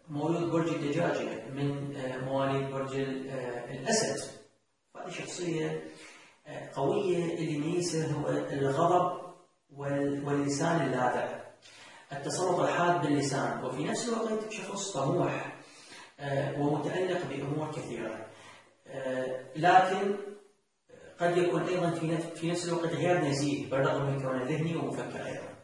مولود برج الدجاجة من مواليد برج الأسد، هذه شخصية قوية اللي يميزها هو الغضب واللسان اللاذع، التصرف الحاد باللسان، وفي نفس الوقت شخص طموح ومتألق بأمور كثيرة، لكن قد يكون أيضا في نفس الوقت غير نزيه بالرغم من كونه ذهني ومفكر أيضا.